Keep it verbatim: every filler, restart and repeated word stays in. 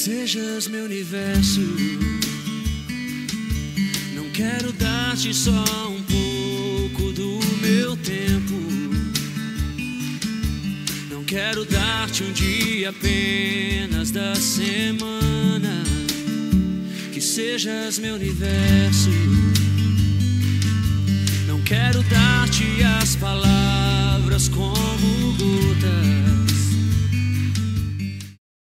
sejas meu universo. Não quero dar-te só um pouco do meu tempo. Não quero dar-te um dia apenas da semana. Que sejas meu universo. Não quero dar-te as palavras como gotas.